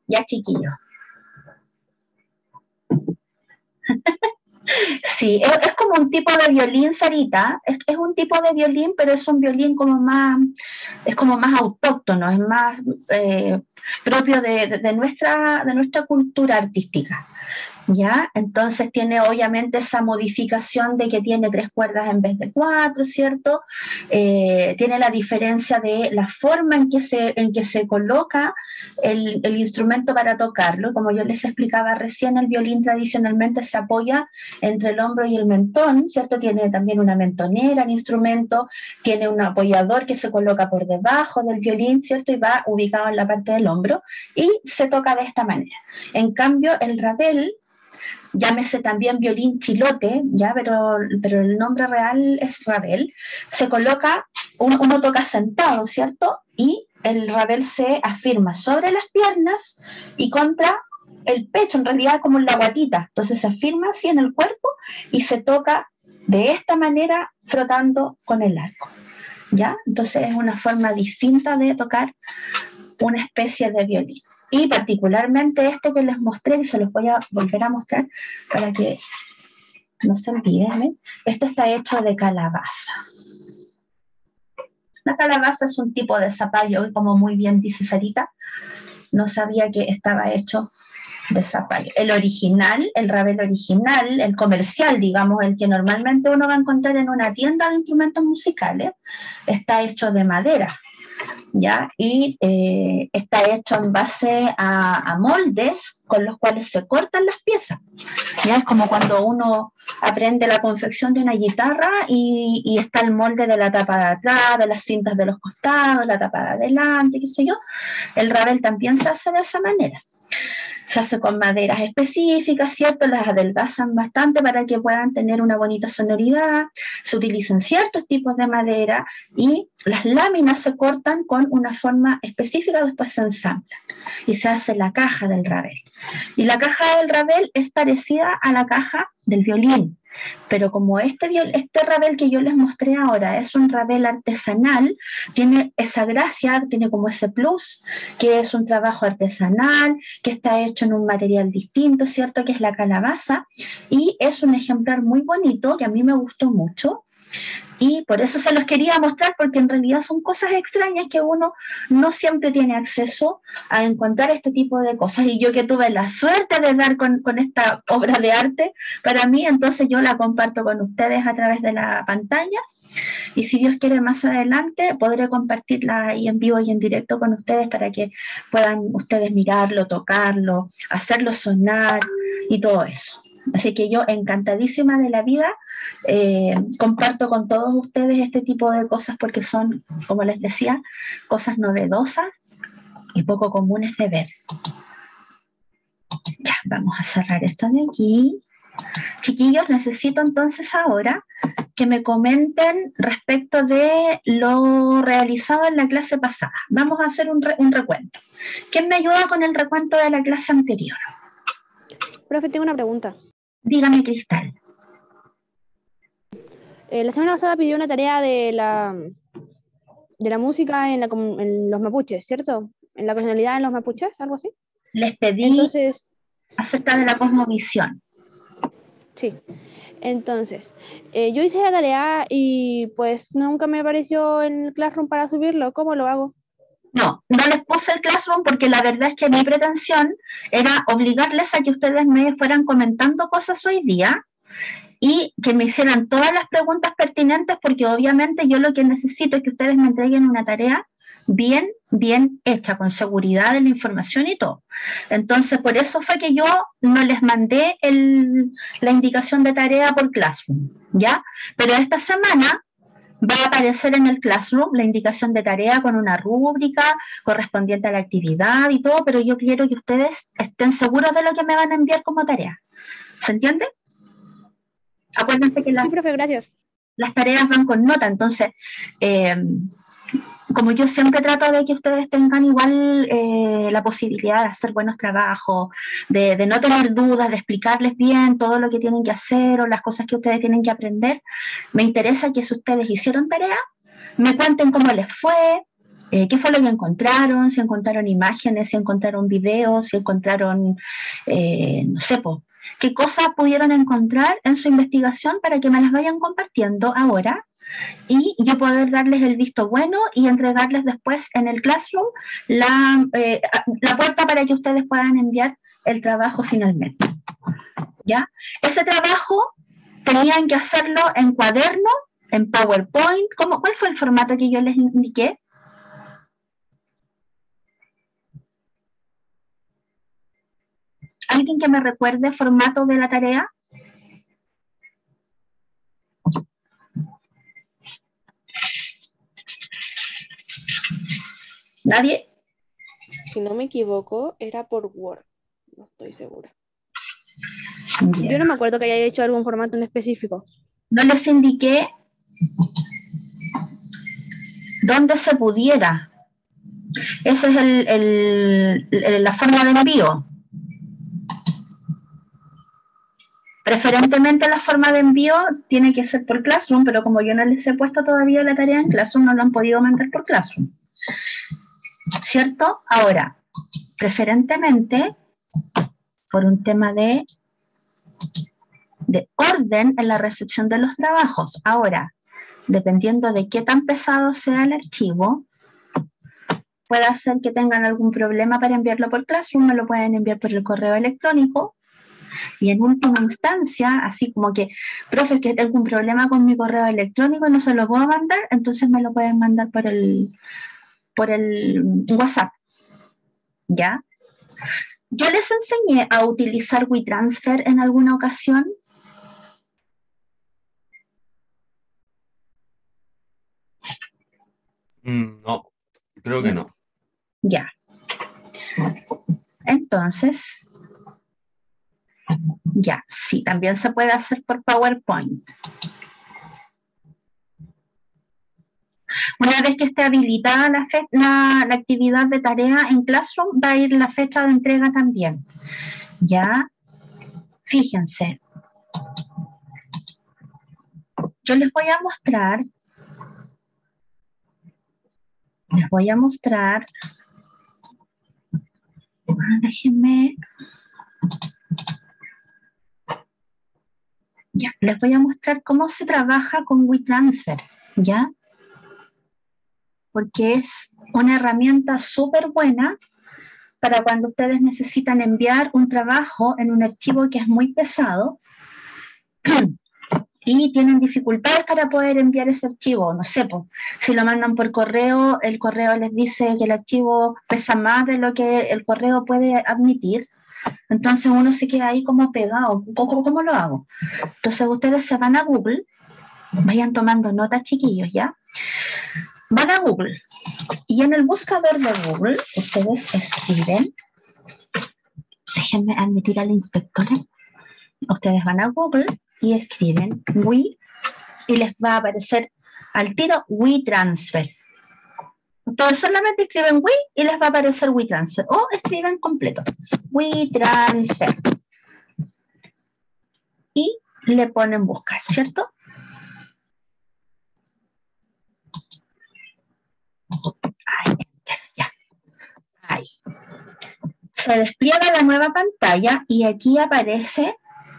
Ya, chiquillos. Sí, es como un tipo de violín, Sarita, es un tipo de violín, pero es un violín como más, es como más autóctono, es más propio de nuestra cultura artística. ¿Ya? Entonces tiene obviamente esa modificación de que tiene 3 cuerdas en vez de 4, ¿cierto? Tiene la diferencia de la forma en que se coloca el instrumento para tocarlo. Como yo les explicaba recién, el violín tradicionalmente se apoya entre el hombro y el mentón, ¿cierto? Tiene también una mentonera el instrumento, tiene un apoyador que se coloca por debajo del violín, ¿cierto? Y va ubicado en la parte del hombro y se toca de esta manera. En cambio, el rabel, llámese también violín chilote, ¿ya? Pero el nombre real es rabel, se coloca, uno toca sentado, ¿cierto? Y el rabel se afirma sobre las piernas y contra el pecho, en realidad como en la guatita, entonces se afirma así en el cuerpo y se toca de esta manera frotando con el arco, ¿ya? Entonces es una forma distinta de tocar una especie de violín. Y particularmente este que les mostré, y se los voy a volver a mostrar para que no se olviden, ¿eh? Este está hecho de calabaza. La calabaza es un tipo de zapallo, y como muy bien dice Sarita, no sabía que estaba hecho de zapallo. El original, el rabel original, el comercial, digamos, el que normalmente uno va a encontrar en una tienda de instrumentos musicales, está hecho de madera. ¿Ya? Y está hecho en base a moldes con los cuales se cortan las piezas. ¿Ya? Es como cuando uno aprende la confección de una guitarra y está el molde de la tapa de atrás, de las cintas de los costados, la tapa de adelante, qué sé yo. El rabel también se hace de esa manera. Se hace con maderas específicas, ¿cierto? Las adelgazan bastante para que puedan tener una bonita sonoridad. Se utilizan ciertos tipos de madera y las láminas se cortan con una forma específica, después se ensamblan y se hace la caja del rabel. Y la caja del rabel es parecida a la caja del violín, pero como este rabel que yo les mostré ahora es un rabel artesanal, tiene esa gracia, tiene como ese plus, que es un trabajo artesanal, que está hecho en un material distinto, ¿cierto? Que es la calabaza, y es un ejemplar muy bonito, que a mí me gustó mucho, y por eso se los quería mostrar, porque en realidad son cosas extrañas que uno no siempre tiene acceso a encontrar este tipo de cosas. Y yo que tuve la suerte de dar con esta obra de arte para mí, entonces yo la comparto con ustedes a través de la pantalla. Y si Dios quiere, más adelante podré compartirla ahí en vivo y en directo con ustedes para que puedan ustedes mirarlo, tocarlo, hacerlo sonar y todo eso. Así que yo encantadísima de la vida, comparto con todos ustedes este tipo de cosas porque son, como les decía, cosas novedosas y poco comunes de ver. Ya, vamos a cerrar esto de aquí. Chiquillos, necesito entonces ahora que me comenten respecto de lo realizado en la clase pasada. Vamos a hacer un recuento. ¿Quién me ayuda con el recuento de la clase anterior? Profe, tengo una pregunta. Dígame, Cristal. La semana pasada pidió una tarea de la música en los mapuches, ¿cierto? En la nacionalidad en los mapuches, algo así. Les pedí Entonces, acerca de la cosmovisión. sí. Entonces, yo hice la tarea y pues nunca me apareció en el Classroom para subirlo. ¿Cómo lo hago? No les puse el Classroom porque la verdad es que mi pretensión era obligarles a que ustedes me fueran comentando cosas hoy día y que me hicieran todas las preguntas pertinentes, porque obviamente yo lo que necesito es que ustedes me entreguen una tarea bien hecha, con seguridad de la información y todo. Entonces, por eso fue que yo no les mandé la indicación de tarea por Classroom, ¿ya? Pero esta semana va a aparecer en el Classroom la indicación de tarea con una rúbrica correspondiente a la actividad y todo, pero yo quiero que ustedes estén seguros de lo que me van a enviar como tarea. ¿Se entiende? Acuérdense que Sí, profe, gracias. las tareas van con nota, entonces, como yo siempre trato de que ustedes tengan igual la posibilidad de hacer buenos trabajos, de no tener dudas, de explicarles bien todo lo que tienen que hacer o las cosas que ustedes tienen que aprender, me interesa que si ustedes hicieron tarea, me cuenten cómo les fue, ¿Qué fue lo que encontraron? Si encontraron imágenes, si encontraron videos, si encontraron, no sé, qué cosas pudieron encontrar en su investigación para que me las vayan compartiendo ahora y yo poder darles el visto bueno y entregarles después en el Classroom la puerta para que ustedes puedan enviar el trabajo finalmente. ¿Ya? Ese trabajo tenían que hacerlo en cuaderno, en PowerPoint. ¿Cuál fue el formato que yo les indiqué? ¿Alguien que me recuerde el formato de la tarea? ¿Nadie? Si no me equivoco, era por Word. No estoy segura. Yo no me acuerdo que haya hecho algún formato en específico. No les indiqué dónde se pudiera. Esa es la forma de envío. Preferentemente la forma de envío tiene que ser por Classroom, pero como yo no les he puesto todavía la tarea en Classroom, no lo han podido mandar por Classroom. ¿Cierto? Ahora, preferentemente, por un tema de orden en la recepción de los trabajos. Ahora, dependiendo de qué tan pesado sea el archivo, puede ser que tengan algún problema para enviarlo por Classroom, me lo pueden enviar por el correo electrónico. Y en última instancia, así como que, profe, que tengo un problema con mi correo electrónico y no se lo puedo mandar, entonces me lo pueden mandar por el WhatsApp. ¿Ya? Yo les enseñé a utilizar WeTransfer en alguna ocasión. No, creo que no. Ya. Entonces, ya, sí, también se puede hacer por PowerPoint. Una vez que esté habilitada la actividad de tarea en Classroom, va a ir la fecha de entrega también. Ya, fíjense. Yo les voy a mostrar. Déjenme. Ya, les voy a mostrar cómo se trabaja con WeTransfer, ¿ya? Porque es una herramienta súper buena para cuando ustedes necesitan enviar un trabajo en un archivo que es muy pesado y tienen dificultades para poder enviar ese archivo. No sé, si lo mandan por correo, el correo les dice que el archivo pesa más de lo que el correo puede admitir. Entonces uno se queda ahí como pegado. ¿Cómo lo hago? Entonces ustedes se van a Google, vayan tomando notas, chiquillos, ¿ya? Van a Google y en el buscador de Google ustedes escriben, déjenme admitir a la inspectora, ustedes van a Google y escriben y les va a aparecer al tiro WeTransfer. Entonces solamente escriben y les va a aparecer WeTransfer o escriben completo WeTransfer y le ponen buscar, ¿cierto? Ahí, ya. Ahí. Se despliega la nueva pantalla y aquí aparece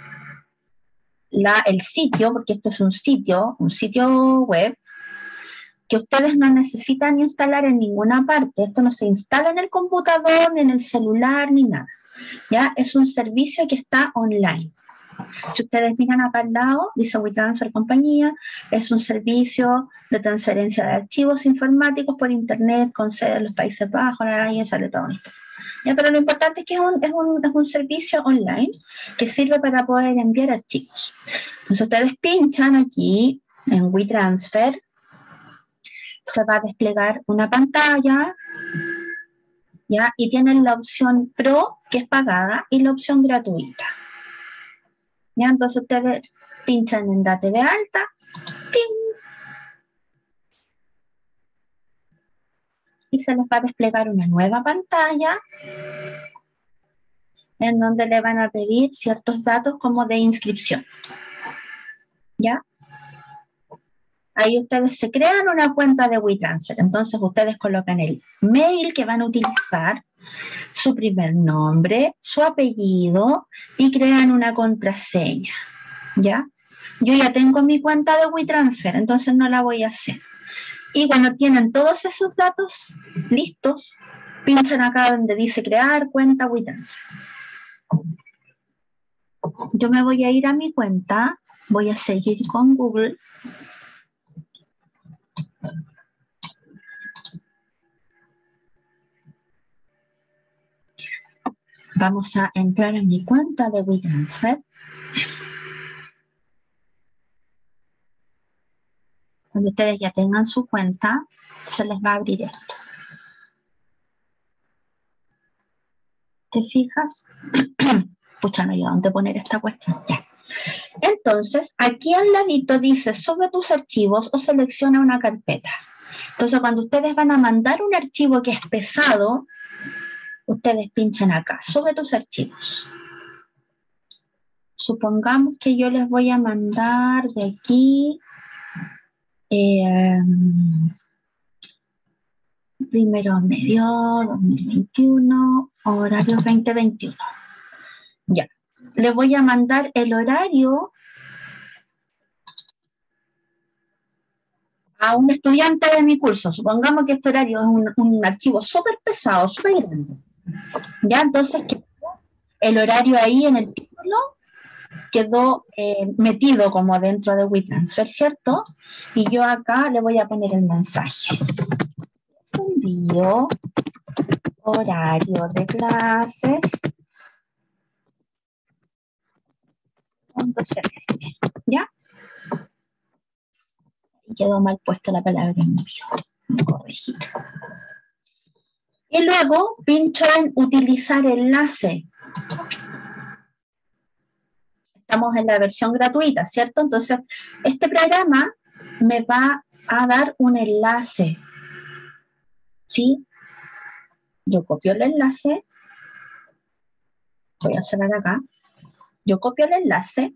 el sitio, porque esto es un sitio web, que ustedes no necesitan instalar en ninguna parte. Esto no se instala en el computador, ni en el celular, ni nada. ¿Ya? Es un servicio que está online. Si ustedes miran acá al lado, dice WeTransfer Compañía, es un servicio de transferencia de archivos informáticos por internet con sede en los Países Bajos, ahí sale todo esto. ¿Ya? Pero lo importante es que es un servicio online que sirve para poder enviar archivos. Entonces ustedes pinchan aquí en WeTransfer, se va a desplegar una pantalla, ¿ya? Y tienen la opción Pro, que es pagada, y la opción gratuita. ¿Ya? Entonces ustedes pinchan en Date de alta, ¡ping! Y se les va a desplegar una nueva pantalla en donde le van a pedir ciertos datos como de inscripción. ¿Ya? Ahí ustedes se crean una cuenta de WeTransfer. Entonces ustedes colocan el mail que van a utilizar, su primer nombre, su apellido y crean una contraseña, ¿ya? Yo ya tengo mi cuenta de WeTransfer, entonces no la voy a hacer. Y cuando tienen todos esos datos listos, pinchan acá donde dice crear cuenta WeTransfer. Yo me voy a ir a mi cuenta, voy a seguir con Google. Vamos a entrar en mi cuenta de WeTransfer. Cuando ustedes ya tengan su cuenta, se les va a abrir esto. ¿Te fijas? Pucha, no hay dónde poner esta cuestión. Ya. Entonces, aquí al ladito dice, sube tus archivos o selecciona una carpeta. Entonces, cuando ustedes van a mandar un archivo que es pesado, ustedes pinchan acá, sube tus archivos. Supongamos que yo les voy a mandar de aquí primero medio 2021, horario 2021. Ya, les voy a mandar el horario a un estudiante de mi curso. Supongamos que este horario es un archivo súper pesado, súper grande. Ya, entonces el horario ahí en el título quedó metido como dentro de WeTransfer, ¿cierto? Y yo acá le voy a poner el mensaje. Envío horario de clases ¿ya? Y quedó mal puesta la palabra envío. Voy a corregir. Y luego pincho en utilizar enlace. Estamos en la versión gratuita, ¿cierto? Entonces, este programa me va a dar un enlace. ¿Sí? Yo copio el enlace. Voy a cerrar acá. Yo copio el enlace.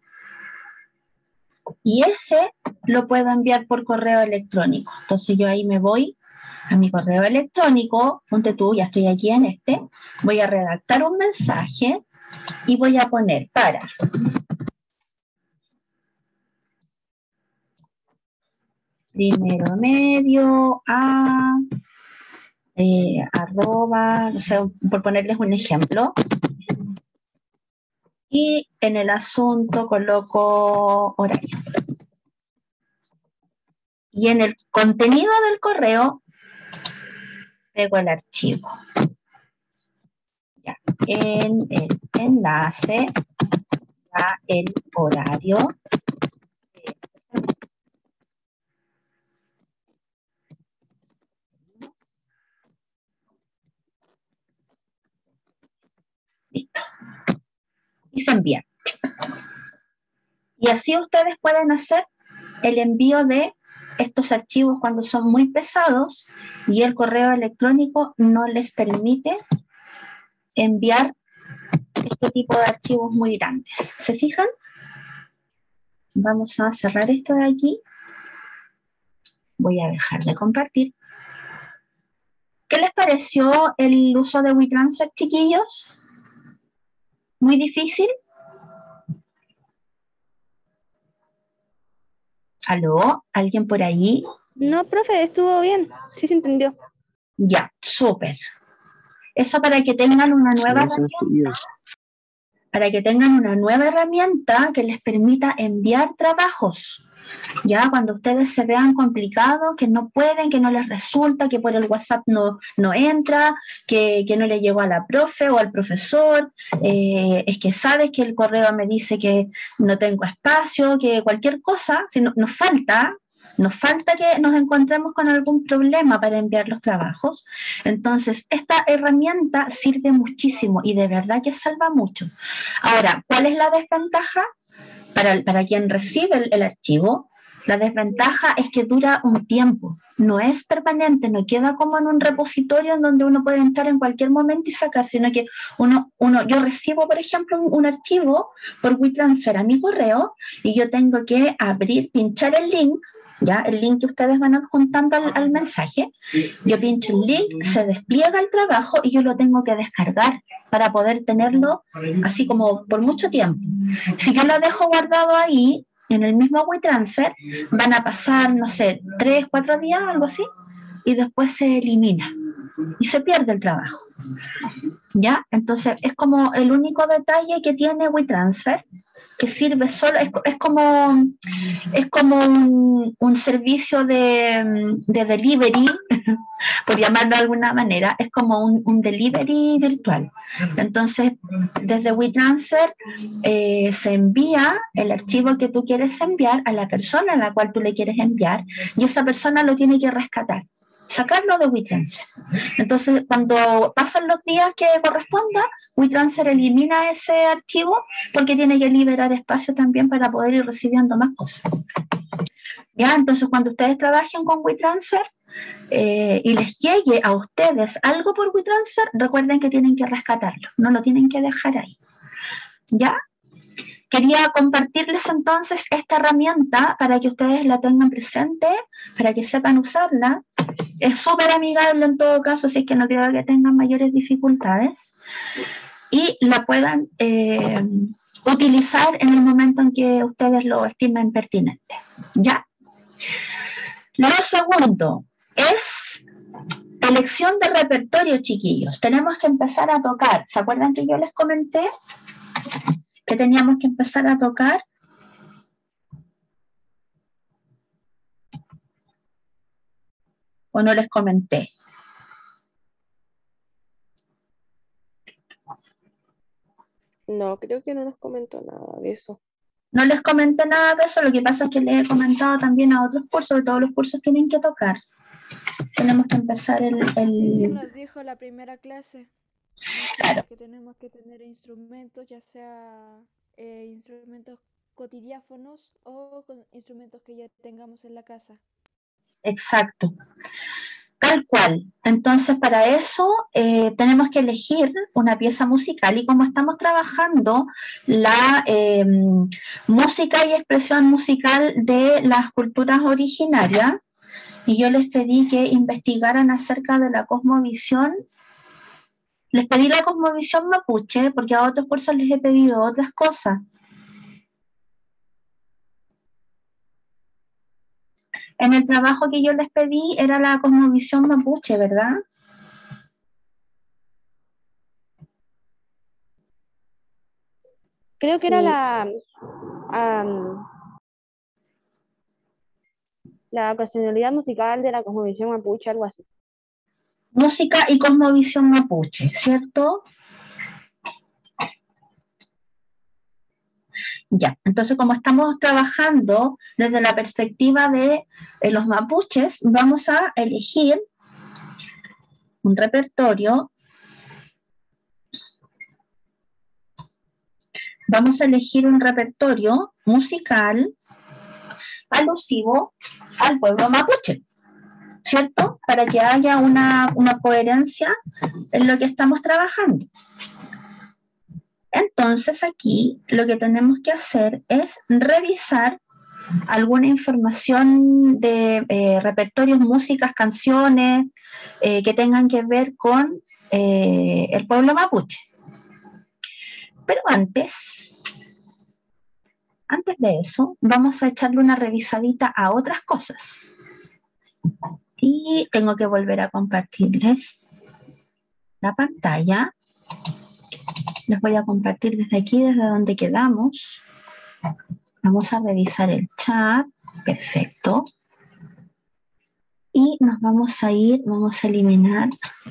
Y ese lo puedo enviar por correo electrónico. Entonces yo ahí me voy a mi correo electrónico, ponte tú, ya estoy aquí en este, voy a redactar un mensaje y voy a poner para primero medio a arroba, no sé, por ponerles un ejemplo. Y en el asunto coloco horario. Y en el contenido del correo pego el archivo. Ya. En el enlace a el horario. Listo. Y se envía. Y así ustedes pueden hacer el envío de estos archivos cuando son muy pesados y el correo electrónico no les permite enviar este tipo de archivos muy grandes. ¿Se fijan? Vamos a cerrar esto de aquí. Voy a dejar de compartir. ¿Qué les pareció el uso de WeTransfer, chiquillos? ¿Muy difícil? ¿Aló? ¿Alguien por ahí? No, profe, estuvo bien. Sí se entendió. Ya, súper. Eso para que tengan una nueva herramienta. Para que tengan una nueva herramienta que les permita enviar trabajos. Ya cuando ustedes se vean complicados, que no pueden, que no les resulta, que por el WhatsApp no entra, que no le llegó a la profe o al profesor, es que sabes que el correo me dice que no tengo espacio, que cualquier cosa, si nos falta que nos encontremos con algún problema para enviar los trabajos. Entonces, esta herramienta sirve muchísimo y de verdad que salva mucho. Ahora, ¿cuál es la desventaja? Para quien recibe el archivo, la desventaja es que dura un tiempo, no es permanente, no queda como en un repositorio en donde uno puede entrar en cualquier momento y sacar, sino que yo recibo, por ejemplo, un archivo por WeTransfer a mi correo y yo tengo que abrir, pinchar el link, ya el link que ustedes van adjuntando al mensaje, yo pincho el link, se despliega el trabajo y yo lo tengo que descargar para poder tenerlo así como por mucho tiempo. Si yo lo dejo guardado ahí, en el mismo WeTransfer, van a pasar, no sé, 3, 4 días, algo así, y después se elimina y se pierde el trabajo. ¿Ya? Entonces es como el único detalle que tiene WeTransfer, que sirve solo, es como un servicio de delivery, por llamarlo de alguna manera, es como un delivery virtual. Entonces, desde WeTransfer se envía el archivo que tú quieres enviar a la persona a la cual tú le quieres enviar y esa persona lo tiene que rescatar, sacarlo de WeTransfer. Entonces, cuando pasan los días que corresponda, WeTransfer elimina ese archivo porque tiene que liberar espacio también para poder ir recibiendo más cosas. ¿Ya? Entonces, cuando ustedes trabajen con WeTransfer y les llegue a ustedes algo por WeTransfer, recuerden que tienen que rescatarlo, no lo tienen que dejar ahí. ¿Ya? Quería compartirles entonces esta herramienta para que ustedes la tengan presente, para que sepan usarla. Es súper amigable en todo caso, así que no creo que tengan mayores dificultades y la puedan utilizar en el momento en que ustedes lo estimen pertinente. ¿Ya? Lo segundo es elección de repertorio, chiquillos. Tenemos que empezar a tocar. ¿Se acuerdan que yo les comenté que teníamos que empezar a tocar? ¿O no les comenté? No, creo que no nos comentó nada de eso. No les comenté nada de eso, lo que pasa es que les he comentado también a otros cursos, que todos los cursos tienen que tocar. Tenemos que empezar Sí, nos dijo la primera clase. Claro. Que tenemos que tener instrumentos, ya sea instrumentos cotidiáfonos o instrumentos que ya tengamos en la casa. Exacto. Tal cual. Entonces, para eso tenemos que elegir una pieza musical y como estamos trabajando la música y expresión musical de las culturas originarias, y yo les pedí que investigaran acerca de la cosmovisión. Les pedí la cosmovisión mapuche porque a otros cursos les he pedido otras cosas. En el trabajo que yo les pedí era la cosmovisión mapuche, ¿verdad? Creo que Sí. era la ocasionalidad musical de la cosmovisión mapuche, algo así. Música y cosmovisión mapuche, ¿cierto? Ya, entonces como estamos trabajando desde la perspectiva de los mapuches, vamos a elegir un repertorio. Vamos a elegir un repertorio musical alusivo al pueblo mapuche, ¿cierto? Para que haya una coherencia en lo que estamos trabajando. Entonces aquí lo que tenemos que hacer es revisar alguna información de repertorios, músicas, canciones que tengan que ver con el pueblo mapuche. Pero antes de eso, vamos a echarle una revisadita a otras cosas. Y tengo que volver a compartirles la pantalla. Les voy a compartir desde aquí, desde donde quedamos. Vamos a revisar el chat. Perfecto. Y nos vamos a ir, vamos a eliminar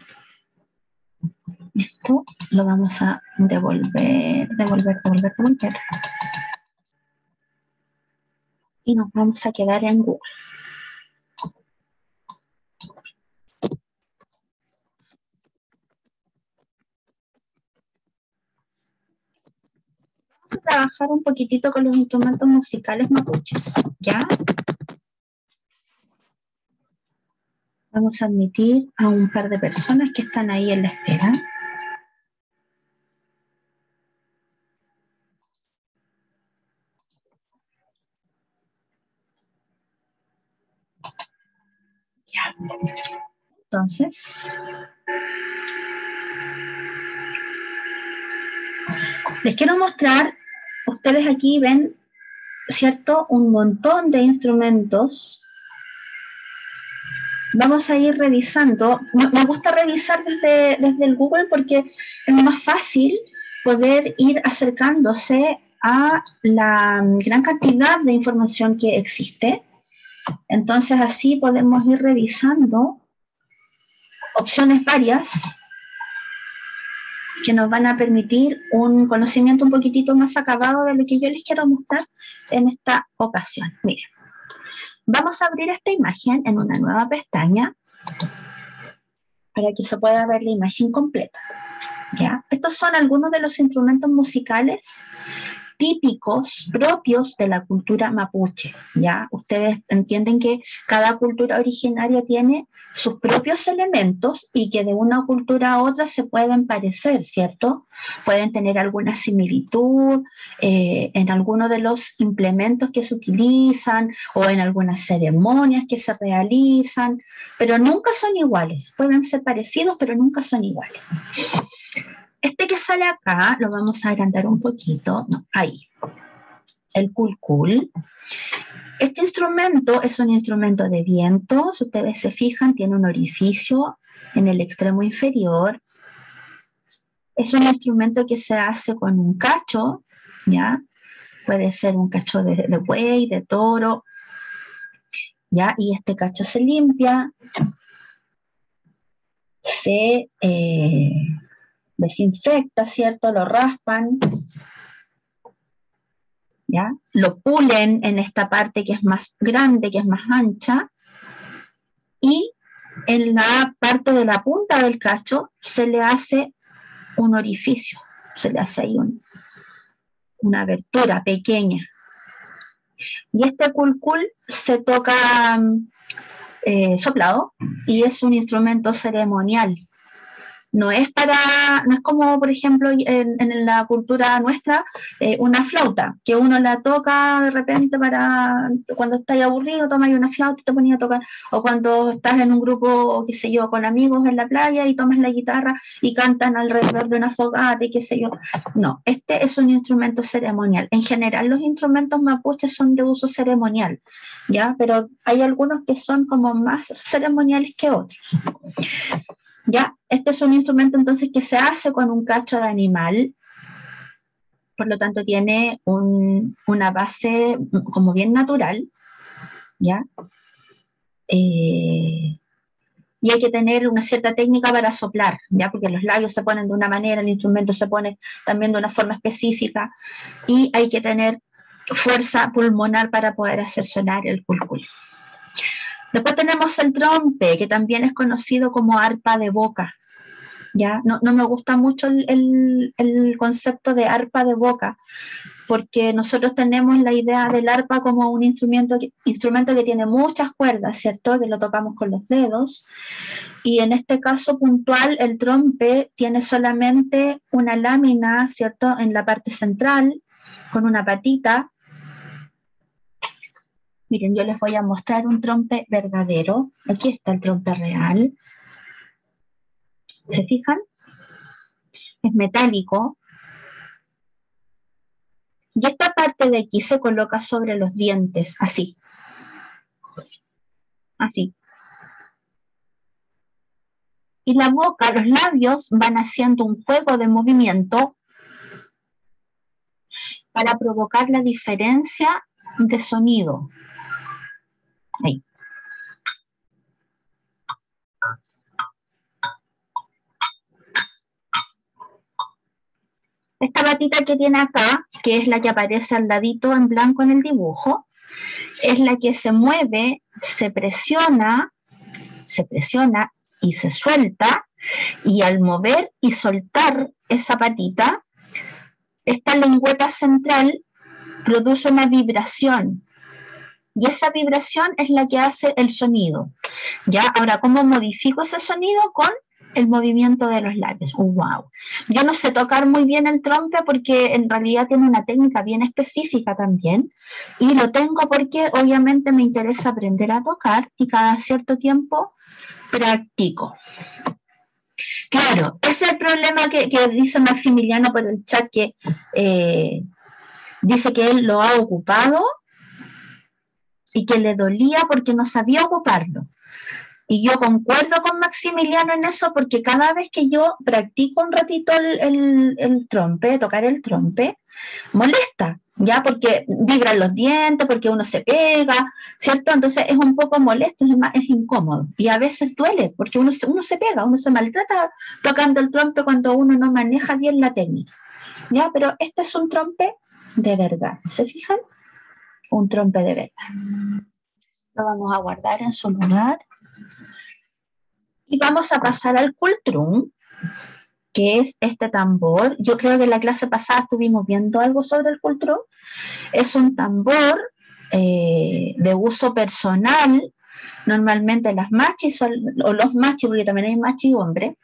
esto, lo vamos a devolver. Y nos vamos a quedar en Google. Vamos a trabajar un poquitito con los instrumentos musicales mapuches, ¿ya? Vamos a admitir a un par de personas que están ahí en la espera. Entonces, les quiero mostrar, ustedes aquí ven, ¿cierto?, un montón de instrumentos. Vamos a ir revisando. Me gusta revisar desde el Google porque es más fácil poder ir acercándose a la gran cantidad de información que existe. Entonces así podemos ir revisando opciones varias que nos van a permitir un conocimiento un poquitito más acabado de lo que yo les quiero mostrar en esta ocasión. Miren. Vamos a abrir esta imagen en una nueva pestaña para que se pueda ver la imagen completa. ¿Ya? Estos son algunos de los instrumentos musicales típicos, propios de la cultura mapuche. ¿Ya? Ustedes entienden que cada cultura originaria tiene sus propios elementos y que de una cultura a otra se pueden parecer, ¿cierto? Pueden tener alguna similitud en algunos de los implementos que se utilizan o en algunas ceremonias que se realizan, pero nunca son iguales. Pueden ser parecidos, pero nunca son iguales. Este que sale acá, lo vamos a agrandar un poquito, no, ahí, el culcul. Este instrumento es un instrumento de viento, si ustedes se fijan, tiene un orificio en el extremo inferior. Es un instrumento que se hace con un cacho, ¿ya? Puede ser un cacho de buey, de toro, ¿ya? Y este cacho se limpia, se desinfecta, ¿cierto? Lo raspan, ¿ya? Lo pulen en esta parte que es más grande, que es más ancha, y en la parte de la punta del cacho se le hace un orificio, se le hace ahí una abertura pequeña. Y este culcul se toca soplado y es un instrumento ceremonial. No es como, por ejemplo, en la cultura nuestra, una flauta, que uno la toca de repente para cuando estás aburrido, tomas una flauta y te pones a tocar, o cuando estás en un grupo, qué sé yo, con amigos en la playa y tomas la guitarra y cantan alrededor de una fogata y qué sé yo. No, este es un instrumento ceremonial. En general, los instrumentos mapuches son de uso ceremonial, ¿ya? Pero hay algunos que son como más ceremoniales que otros. Ya, este es un instrumento entonces que se hace con un cacho de animal, por lo tanto tiene una base como bien natural, ¿ya? Y hay que tener una cierta técnica para soplar, ¿ya? Porque los labios se ponen de una manera, el instrumento se pone también de una forma específica y hay que tener fuerza pulmonar para poder hacer sonar el culcul. Después tenemos el trompe, que también es conocido como arpa de boca. ¿Ya? No me gusta mucho el concepto de arpa de boca, porque nosotros tenemos la idea del arpa como un instrumento que tiene muchas cuerdas, ¿cierto? Que lo tocamos con los dedos. Y en este caso puntual, el trompe tiene solamente una lámina, ¿cierto? En la parte central, con una patita. Miren, yo les voy a mostrar un trompe verdadero. Aquí está el trompe real. ¿Se fijan? Es metálico. Y esta parte de aquí se coloca sobre los dientes, así. Así. Y la boca, los labios van haciendo un juego de movimiento para provocar la diferencia de sonido. Ahí. Esta patita que tiene acá, que es la que aparece al ladito en blanco en el dibujo, es la que se mueve, se presiona y se suelta, y al mover y soltar esa patita, esta lengüeta central produce una vibración, y esa vibración es la que hace el sonido. ¿Ya? Ahora, ¿cómo modifico ese sonido? Con el movimiento de los labios. ¡Wow! Yo no sé tocar muy bien el trompe porque en realidad tiene una técnica bien específica también, y lo tengo porque obviamente me interesa aprender a tocar y cada cierto tiempo practico. Claro, ese es el problema que dice Maximiliano por el chat, que dice que él lo ha ocupado y que le dolía porque no sabía ocuparlo. Y yo concuerdo con Maximiliano en eso, porque cada vez que yo practico un ratito el trompe, tocar el trompe, molesta, ¿ya? Porque vibran los dientes, porque uno se pega, ¿cierto? Entonces es un poco molesto, es incómodo. Y a veces duele, porque uno se pega, uno se maltrata tocando el trompe cuando uno no maneja bien la técnica, ¿ya? Pero este es un trompe de verdad, ¿se fijan? Un trompe de verdad. Lo vamos a guardar en su lugar. Y vamos a pasar al kultrung, que es este tambor. Yo creo que en la clase pasada estuvimos viendo algo sobre el kultrung. Es un tambor de uso personal, normalmente las machis o los machis, porque también hay machi hombre,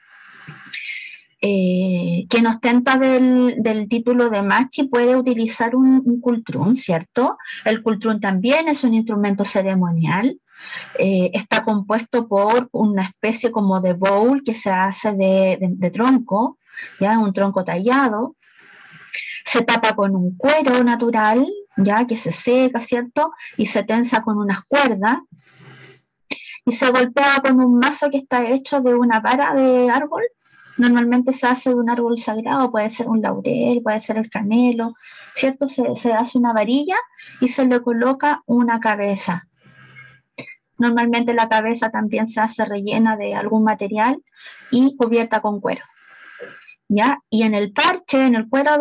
quien ostenta del título de machi puede utilizar un kultrung, ¿cierto? El kultrung también es un instrumento ceremonial. Está compuesto por una especie como de bowl que se hace de tronco, ya un tronco tallado. Se tapa con un cuero natural, ya que se seca, ¿cierto? Y se tensa con unas cuerdas. Y se golpea con un mazo que está hecho de una vara de árbol. Normalmente se hace de un árbol sagrado, puede ser un laurel, puede ser el canelo, ¿cierto? Se hace una varilla y se le coloca una cabeza. Normalmente la cabeza también se hace rellena de algún material y cubierta con cuero, ¿ya? Y en el parche, en el cuero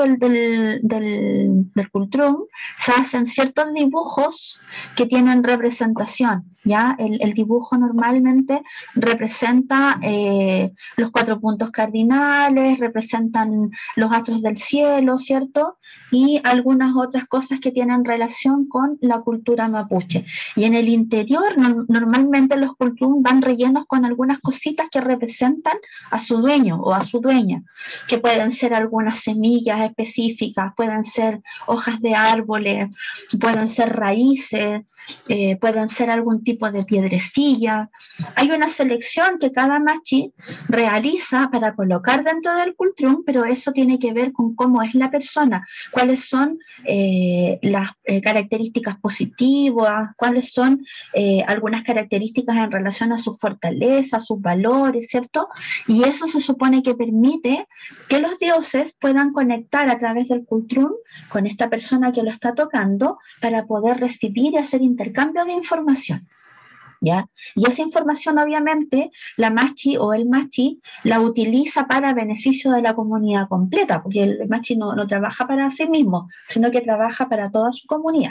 del kultrung, se hacen ciertos dibujos que tienen representación, ¿ya? El dibujo normalmente representa los 4 puntos cardinales, representan los astros del cielo, ¿cierto? Y algunas otras cosas que tienen relación con la cultura mapuche. Y en el interior, normalmente los kultrung van rellenos con algunas cositas que representan a su dueño o a su dueña, que pueden ser algunas semillas específicas, pueden ser hojas de árboles, pueden ser raíces, pueden ser algún tipo de piedrecilla. Hay una selección que cada machi realiza para colocar dentro del kultrung, pero eso tiene que ver con cómo es la persona, cuáles son las características positivas, cuáles son algunas características en relación a sus fortalezas, sus valores, ¿cierto? Y eso se supone que permite que los dioses puedan conectar a través del kultrung con esta persona que lo está tocando para poder recibir y hacer intercambio de información, ¿ya? Y esa información obviamente la machi o el machi la utiliza para beneficio de la comunidad completa, porque el machi no trabaja para sí mismo, sino que trabaja para toda su comunidad.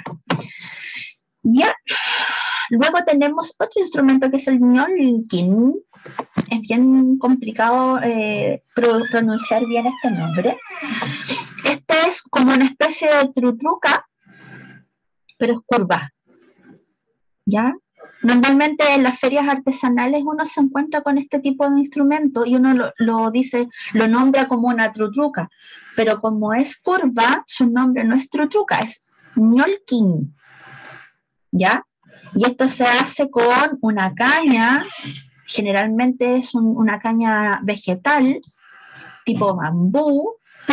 ¿Ya? Luego tenemos otro instrumento que es el ñolquín. Es bien complicado pronunciar bien este nombre. Este es como una especie de trutruca, pero es curva, ¿ya? Normalmente en las ferias artesanales uno se encuentra con este tipo de instrumento y uno lo nombra como una trutruca, pero como es curva, su nombre no es trutruca, es ñolquín, ¿ya? Y esto se hace con una caña, generalmente es una caña vegetal, tipo bambú.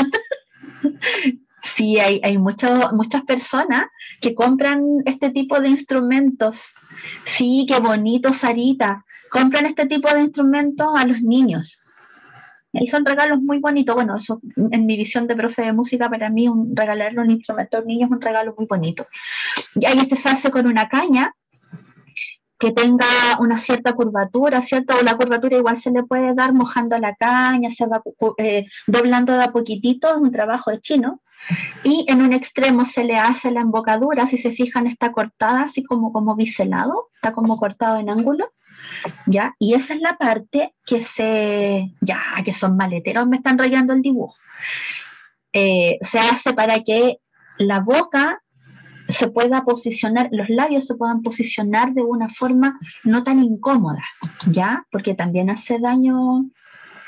Sí, hay muchas personas que compran este tipo de instrumentos. Sí, qué bonito, Sarita. Compran este tipo de instrumentos a los niños. Y son regalos muy bonitos. Bueno, eso en mi visión de profe de música, para mí regalarle un instrumento a los niños es un regalo muy bonito. Y ahí este se hace con una caña que tenga una cierta curvatura, ¿cierto? O la curvatura igual se le puede dar mojando la caña, se va doblando de a poquitito, es un trabajo de chino. Y en un extremo se le hace la embocadura, si se fijan está cortada así como biselado, está como cortado en ángulo, ¿ya? Y esa es la parte que que son maleteros, me están rayando el dibujo. Se hace para que la boca se pueda posicionar, los labios se puedan posicionar de una forma no tan incómoda, ¿ya? Porque también hace daño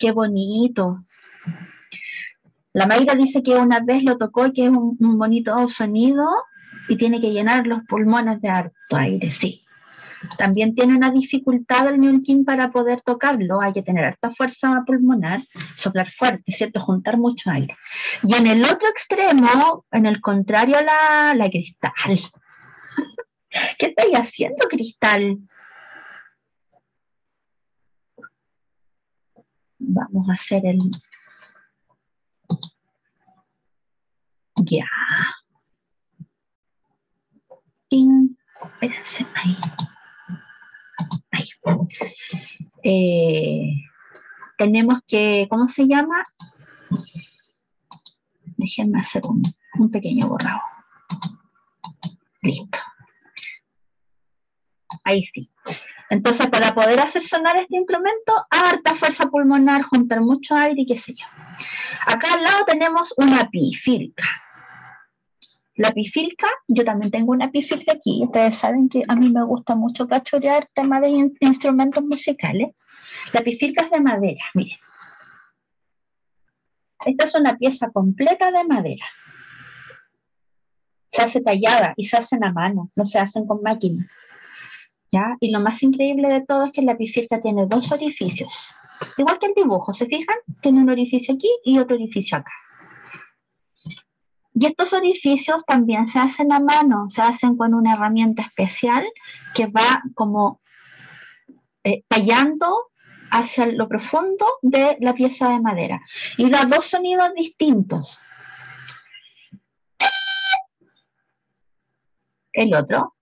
Qué bonito. La Mayra dice que una vez lo tocó y que es un bonito sonido y tiene que llenar los pulmones de harto aire, sí. También tiene una dificultad el ñolquín para poder tocarlo, hay que tener harta fuerza pulmonar, soplar fuerte, ¿cierto? Juntar mucho aire. Y en el otro extremo, en el contrario a la Cristal. ¿Qué estáis haciendo, Cristal? Vamos a hacer el... Ya. ¡Ting! Espérense, ahí. Tenemos que, ¿cómo se llama? Déjenme hacer un pequeño borrado. Listo. Ahí sí. Entonces, para poder hacer sonar este instrumento, harta fuerza pulmonar, juntar mucho aire y qué sé yo. Acá al lado tenemos una pifilca. La pifilca, yo también tengo una pifilca aquí. Ustedes saben que a mí me gusta mucho cachorear temas de instrumentos musicales. La pifilca es de madera, miren. Esta es una pieza completa de madera. Se hace tallada y se hacen a mano, no se hacen con máquina. ¿Ya? Y lo más increíble de todo es que la pifilca tiene 2 orificios. Igual que el dibujo, ¿se fijan? Tiene un orificio aquí y otro orificio acá. Y estos orificios también se hacen a mano, se hacen con una herramienta especial que va como tallando hacia lo profundo de la pieza de madera. Y da 2 sonidos distintos. El otro.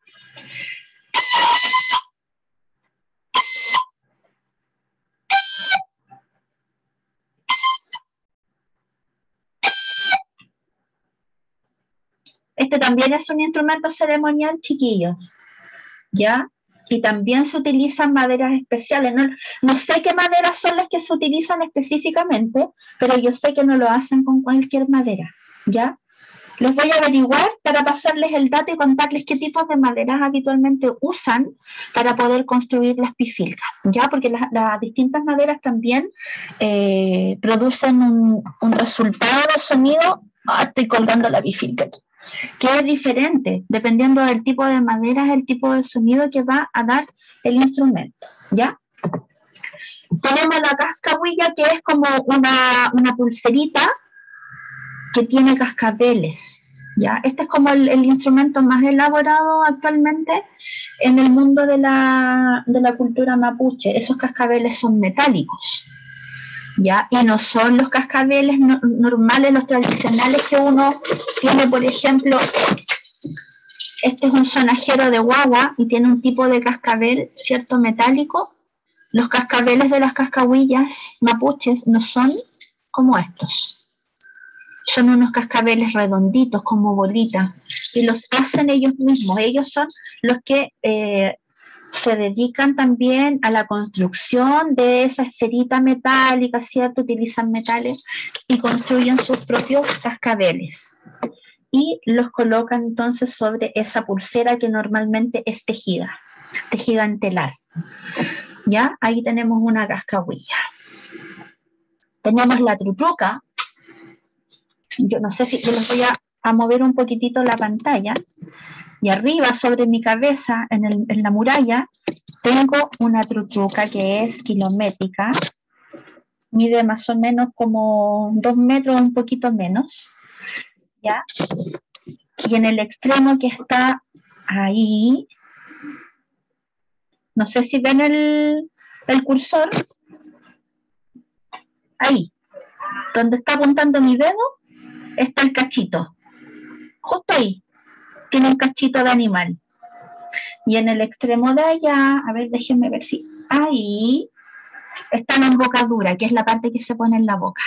Este también es un instrumento ceremonial, chiquillos, ¿ya? Y también se utilizan maderas especiales. No sé qué maderas son las que se utilizan específicamente, pero yo sé que no lo hacen con cualquier madera, ¿ya? Les voy a averiguar para pasarles el dato y contarles qué tipos de maderas habitualmente usan para poder construir las pifilcas, ¿ya? Porque las distintas maderas también producen un resultado de sonido. Estoy colgando la pifilca aquí, que es diferente, dependiendo del tipo de madera, es el tipo de sonido que va a dar el instrumento, ¿ya? Tenemos la cascahuilla, que es como una pulserita que tiene cascabeles, ¿ya? Este es como el instrumento más elaborado actualmente en el mundo de la cultura mapuche. Esos cascabeles son metálicos, ¿ya? Y no son los cascabeles normales, los tradicionales que uno tiene, por ejemplo, este es un sonajero de guagua y tiene un tipo de cascabel, ¿cierto? Metálico. Los cascabeles de las cascahuillas mapuches no son como estos. Son unos cascabeles redonditos, como bolitas, y los hacen ellos mismos. Ellos son los que se dedican también a la construcción de esa esferita metálica, ¿cierto? Utilizan metales y construyen sus propios cascabeles. Y los colocan entonces sobre esa pulsera que normalmente es tejida en telar. ¿Ya? Ahí tenemos una cascahuilla. Tenemos la trutruca. Yo no sé si yo les voy a mover un poquitito la pantalla. Y arriba, sobre mi cabeza, en la muralla, tengo una trutruca que es kilométrica. Mide más o menos como 2 metros, un poquito menos. ¿Ya? Y en el extremo que está ahí, no sé si ven el cursor, ahí, donde está apuntando mi dedo, está el cachito, justo ahí, tiene un cachito de animal. Y en el extremo de allá, a ver, déjenme ver si, ahí, está la embocadura, que es la parte que se pone en la boca.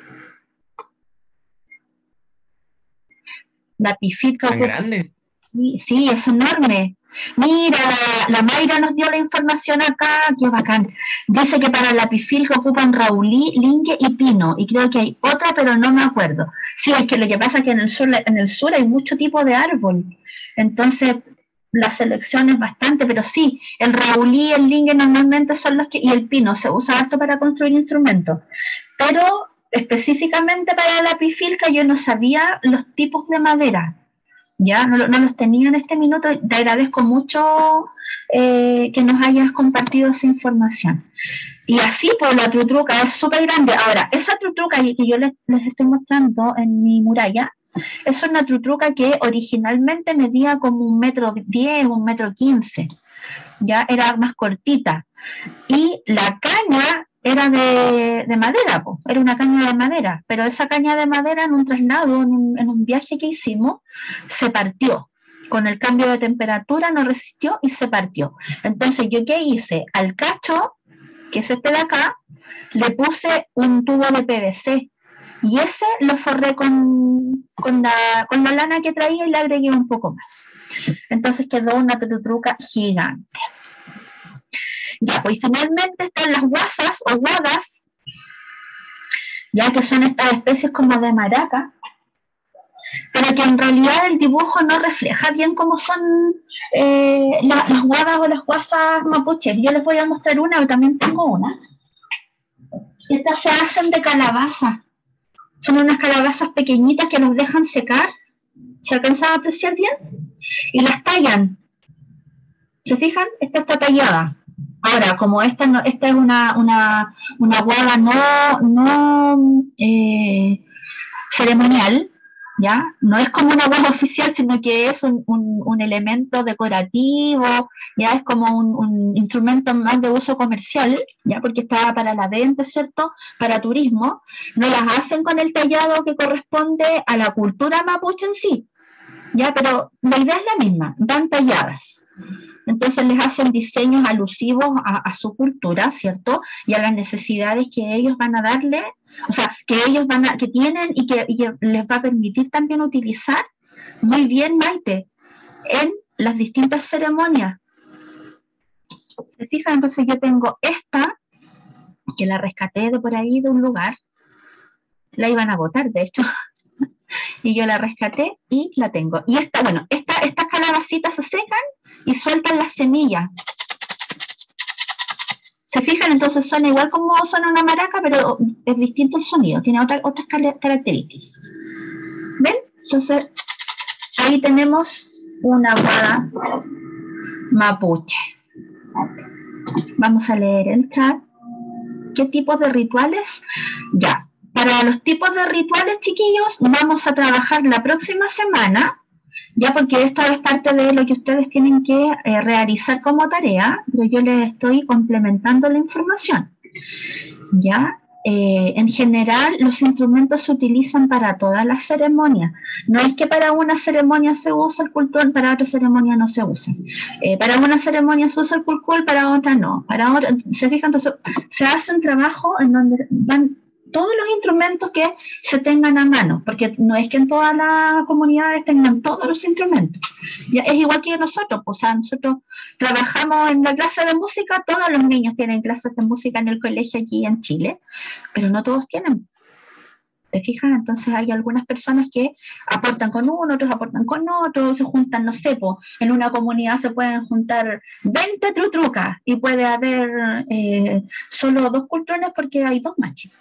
La pifilca. ¿Tan grande? Sí, es enorme. Mira, la Mayra nos dio la información acá, qué bacán. Dice que para la pifilca ocupan raulí, lingue y pino, y creo que hay otra, pero no me acuerdo. Sí, es que lo que pasa es que en el sur hay mucho tipo de árbol. Entonces, la selección es bastante, pero sí, el raulí, el lingue normalmente son los que, y el pino se usa harto para construir instrumentos, pero específicamente para la pifilca yo no sabía los tipos de madera, ya no los tenía en este minuto. Te agradezco mucho que nos hayas compartido esa información. Y así, pues la trutruca es súper grande. Ahora, esa trutruca que yo les estoy mostrando en mi muralla, es una trutruca que originalmente medía como 1,10 m, 1,15 m, ya era más cortita. Y la caña era de madera, pues, era una caña de madera, pero esa caña de madera en un traslado, en un viaje que hicimos, se partió. Con el cambio de temperatura no resistió y se partió. Entonces, ¿yo qué hice? Al cacho, que es este de acá, le puse un tubo de PVC y ese lo forré con la lana que traía y le agregué un poco más. Entonces quedó una trutruca gigante. Ya, pues finalmente están las guasas o guadas, ya que son estas especies como de maraca, pero que en realidad el dibujo no refleja bien cómo son las guadas o las guasas mapuches. Yo les voy a mostrar una, yo también tengo una. Estas se hacen de calabaza. Son unas calabazas pequeñitas que los dejan secar. ¿Se alcanza a apreciar bien? Y las tallan. ¿Se fijan? Esta está tallada. Ahora, como esta es una guada no ceremonial, ¿ya? No es como una guada oficial, sino que es un elemento decorativo, ya es como un instrumento más de uso comercial, ya porque está para la venta, ¿cierto? Para turismo. No las hacen con el tallado que corresponde a la cultura mapuche en sí, ya, pero la idea es la misma, van talladas. Entonces les hacen diseños alusivos a su cultura, ¿cierto? Y a las necesidades que ellos van a darle, o sea, que tienen y que les va a permitir también utilizar muy bien, Maite, en las distintas ceremonias. ¿Se fijan? Entonces yo tengo esta, que la rescaté de por ahí de un lugar, la iban a botar, de hecho, y yo la rescaté y la tengo. Y estas calabacitas se secan y sueltan las semillas. ¿Se fijan? Entonces suena igual como suena una maraca, pero es distinto el sonido, tiene otras características. ¿Ven? Entonces, ahí tenemos una guada mapuche. Vamos a leer el chat. ¿Qué tipos de rituales? Ya. Para los tipos de rituales, chiquillos, vamos a trabajar la próxima semana, ya porque esta es parte de lo que ustedes tienen que realizar como tarea, pero yo les estoy complementando la información. Ya, en general, los instrumentos se utilizan para todas las ceremonias. No es que para una ceremonia se usa el cultural, para otra ceremonia no se usa. Para una ceremonia se usa el cultural, para otra no. Para otra, ¿se fijan? Entonces, se hace un trabajo en donde van todos los instrumentos que se tengan a mano, porque no es que en todas las comunidades tengan todos los instrumentos. Ya, es igual que nosotros, pues, o sea, nosotros trabajamos en la clase de música, todos los niños tienen clases de música en el colegio aquí en Chile, pero no todos tienen. ¿Te fijas? Entonces hay algunas personas que aportan con uno, otros aportan con otro, se juntan, no sé, pues, en una comunidad se pueden juntar 20 trutrucas y puede haber solo 2 cultrones porque hay 2 machos.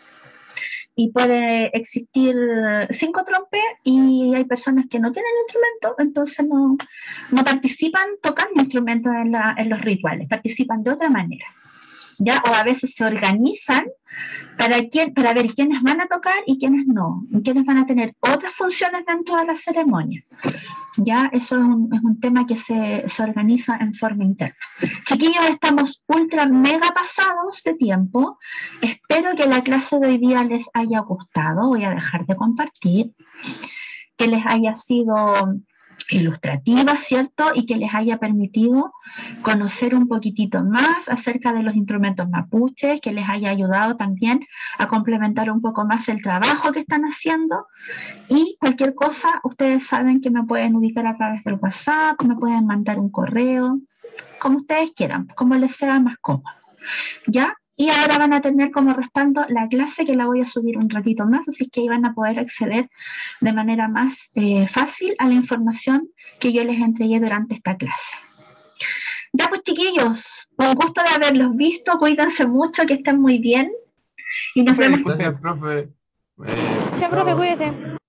Y puede existir 5 trompes y hay personas que no tienen instrumentos, entonces no participan tocando instrumentos en los rituales, participan de otra manera. ¿Ya? O a veces se organizan para ver quiénes van a tocar y quiénes no, y quiénes van a tener otras funciones dentro de la ceremonia. Ya, eso es un tema que se organiza en forma interna. Chiquillos, estamos ultra mega pasados de tiempo. Espero que la clase de hoy día les haya gustado. Voy a dejar de compartir. Que les haya sido ilustrativa, ¿cierto? Y que les haya permitido conocer un poquitito más acerca de los instrumentos mapuches, que les haya ayudado también a complementar un poco más el trabajo que están haciendo. Y cualquier cosa, ustedes saben que me pueden ubicar a través del WhatsApp, me pueden mandar un correo, como ustedes quieran, como les sea más cómodo. ¿Ya? Y ahora van a tener como respaldo la clase, que la voy a subir un ratito más, así que ahí van a poder acceder de manera más fácil a la información que yo les entregué durante esta clase. chiquillos. Un gusto de haberlos visto. Cuídense mucho, que estén muy bien. Y nos Profe, vemos. disculpe. Gracias, profe. Ya, profe, Chao. cuídese.